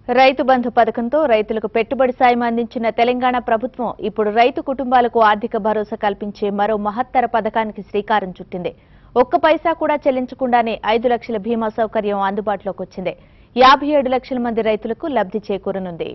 రైతు బంధు పథకంతో రైతులకు పెట్టుబడి సాయం అందించిన తెలంగాణ ప్రభుత్వం ఇప్పుడు రైతు కుటుంబాలకు ఆర్థిక భరోసా కల్పించే మరో మహత్తర పథకానికి శ్రీకారం చుట్టింది. ఒక్క పైసా కూడా చెల్లించకుండానే 5 లక్షల బీమా సౌకర్యం అందుబాటులోకి వచ్చింది. 57 లక్షల మంది రైతులకు లబ్ధి చేకూరనుంది.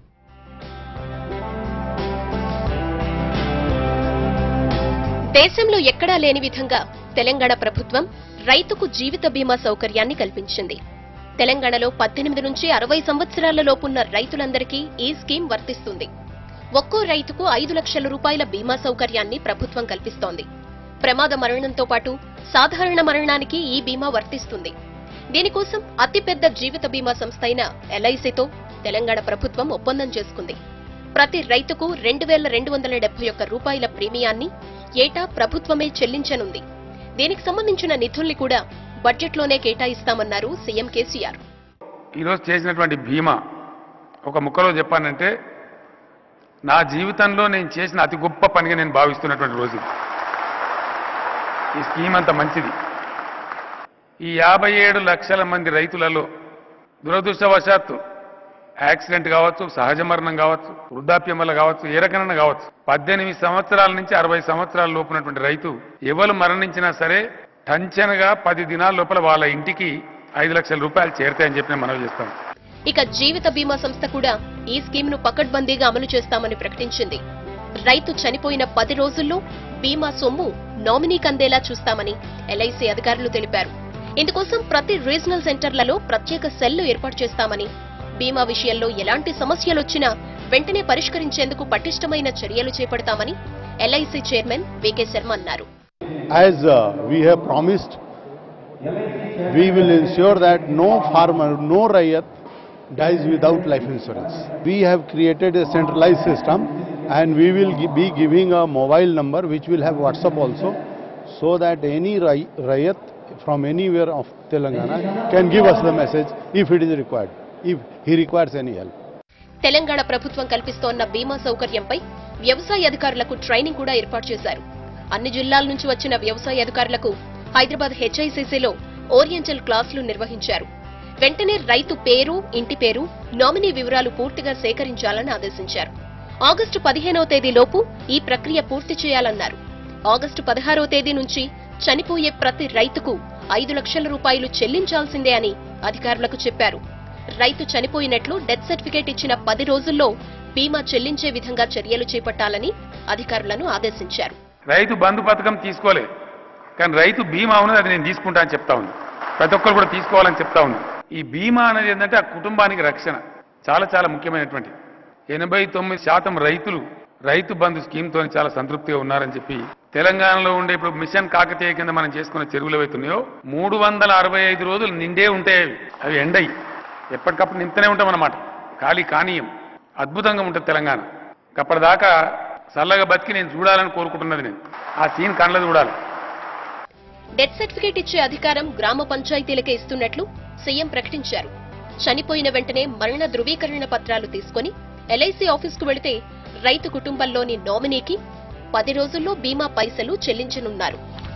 దేశంలో ఎక్కడా లేని విధంగా తెలంగాణ ప్రభుత్వం రైతుకు జీవిత బీమా సౌకర్యాన్ని కల్పించింది. తెలంగాణలో 18 నుంచి 60 సంవత్సరాల లోపున్న రైతులందరికీ ఈ స్కీమ్ వర్తిస్తుంది. ఒక్కో రైతుకు 5 లక్షల రూపాయల బీమా సౌకర్యాన్ని ప్రభుత్వం కల్పిస్తోంది. ప్రమాద మరణంతో పాటు సాధారణ మరణానికి ఈ బీమా వర్తిస్తుంది. దీనికోసం అతిపెద్ద జీవిత బీమా సంస్థ అయిన ఎల్ఐసితో తెలంగాణ ప్రభుత్వం ఒప్పందం చేసుకుంది. ప్రతి రైతుకు 2271 రూపాయల ప్రీమియాన్ని ఏటా ప్రభుత్వమే చెల్లించనుంది. దీనికి సంబంధించిన నిధుల్ని కూడా బడ్జెట్లోనే కేటాయిస్తామన్నారు సీఎం కేసీఆర్. ఈరోజు చేసినటువంటి బీమా ఒక ముక్కలో చెప్పానంటే నా జీవితంలో నేను చేసిన అతి గొప్ప పనిగా నేను భావిస్తున్నటువంటి రోజు. ఈ స్కీమ్ అంత మంచిది. ఈ 57 లక్షల మంది రైతులలో దురదృష్టవశాత్తు యాక్సిడెంట్ కావచ్చు, సహజ మరణం కావచ్చు, వృద్ధాప్యం వల్ల కావచ్చు, ఏ రకమైన కావచ్చు, 18 సంవత్సరాల నుంచి 60 సంవత్సరాల లోపునటువంటి రైతు ఎవరు మరణించినా సరే టంచనగా 10 దినాల లోపల వాళ్ళ ఇంటికి 5 లక్షల రూపాయలు చేరుతాయని చెప్పి మనవి చేస్తాం. ఇక జీవిత బీమా సంస్థ కూడా ఈ స్కీమ్ ను పకడ్బందీగా అమలు చేస్తామని ప్రకటించింది. రైతు చనిపోయిన 10 రోజుల్లో బీమా సొమ్ము నామినీకి అందేలా చూస్తామని ఎల్ఐసి అధికారులు తెలిపారు. ఇందుకోసం ప్రతి రీజనల్ సెంటర్లలో ప్రత్యేక సెల్లు ఏర్పాటు చేస్తామని, బీమా విషయంలో ఎలాంటి సమస్యలొచ్చినా వెంటనే పరిష్కరించేందుకు పటిష్టమైన చర్యలు చేపడతామని ఎల్ఐసి చైర్మన్ వికే శర్మ అన్నారు. As we have promised, we will ensure that no farmer, no Rayat dies without life insurance. We have created a centralized system and we will be giving a mobile number which will have WhatsApp also, so that any Rayat from anywhere of Telangana can give us the message if it is required, if he requires any help. Telangana ప్రభుత్వం కల్పిస్తోన్న బీమా సౌకర్యంపై వ్యవసాయ అధికారులకు training కూడా ఏర్పాటు చేశారు. అన్ని జిల్లాల నుంచి వచ్చిన వ్యవసాయ అధికారులకు హైదరాబాద్ హెచ్ఐసిసిలో ఓరియంటల్ క్లాసులు నిర్వహించారు. వెంటనే రైతు పేరు, ఇంటి పేరు, నామినీ వివరాలు పూర్తిగా సేకరించాలని ఆదేశించారు. ఆగస్టు 15వ తేదీలోపు ఈ ప్రక్రియ పూర్తి చేయాలన్నారు. ఆగస్టు 16వ తేదీ నుంచి చనిపోయే ప్రతి రైతుకు 5 లక్షల రూపాయలు చెల్లించాల్సిందే అని అధికారులకు చెప్పారు. రైతు చనిపోయినట్లు డెత్ సర్టిఫికేట్ ఇచ్చిన 10 రోజుల్లో బీమా చెల్లించే విధంగా చర్యలు చేపట్టాలని అధికారులను ఆదేశించారు. రైతు బంధు పథకం తీసుకోలే, కానీ రైతు బీమా ఉన్నది, అది నేను తీసుకుంటా అని చెప్తా ఉంది. ప్రతి ఒక్కరు కూడా తీసుకోవాలని చెప్తా ఉంది. ఈ బీమా అనేది ఏంటంటే ఆ కుటుంబానికి రక్షణ చాలా చాలా ముఖ్యమైనటువంటి. 89% రైతులు రైతు బంధు స్కీమ్తో చాలా సంతృప్తిగా ఉన్నారని చెప్పి తెలంగాణలో ఉండే ఇప్పుడు మిషన్ కాకతీయ కింద మనం చేసుకున్న చెరువులు అవుతున్నాయో 365 రోజులు నిండే ఉంటాయి. అవి ఎండయి ఎప్పటికప్పుడు నింపుతూనే ఉంటాం అన్నమాట. ఖాళీ కానీయం అద్భుతంగా ఉంటుంది తెలంగాణ. అప్పటిదాకా చల్లగా బతికి నేను చూడాలని కోరుకుంటున్నది. నేను ఆ సీన్ కళ్ళ చూడాలి. డెత్ సర్టిఫికేట్ ఇచ్చే అధికారం గ్రామ పంచాయతీలకే ఇస్తున్నట్లు సీఎం ప్రకటించారు. చనిపోయిన వెంటనే మరణ ధృవీకరణ పత్రాలు తీసుకుని ఎల్ఐసి ఆఫీసుకు వెళితే రైతు కుటుంబంలోని నామినీకి 10 రోజుల్లో బీమా పైసలు చెల్లించనున్నారు.